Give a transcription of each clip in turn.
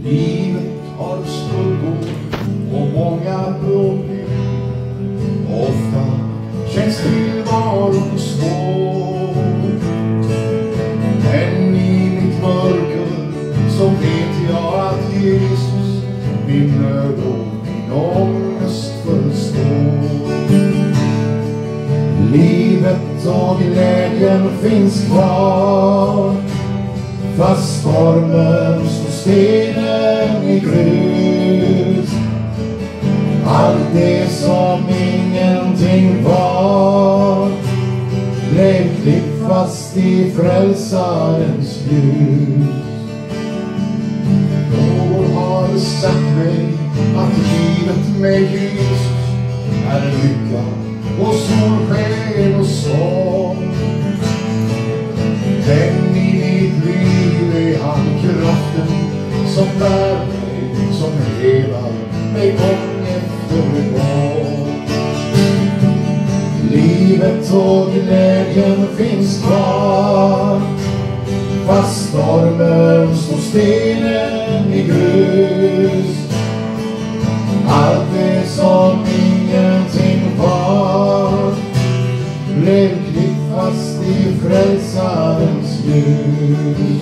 Livet har skuggor och många problem. Ofta känns tillvaron svår. Men i mitt mörker så vet jag att Jesus min nöd och min ångest förstår. Livet och glädjen finns kvar, fast stormen står stenen i grus. Allt det som ingenting var blev klippt fast i frälsarens ljus. Någon har sagt mig att livet med Jesus är lycka och solsken och sång. Men i mitt liv är han kraften som bär mig, som helar mig gång efter gång. Livet och glädjen finns kvar, fast stormen står stenen i grus. Allt det som ingenting var blev klippt fast i frälsarens ljus.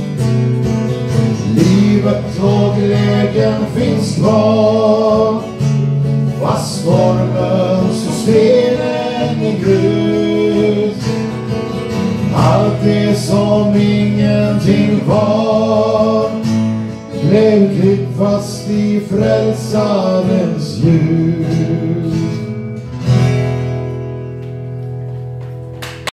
Livet och glädjen finns kvar, fast stormen står stenen i grus. Allt det som ingenting var blev klippt fast i frälsarens ljus.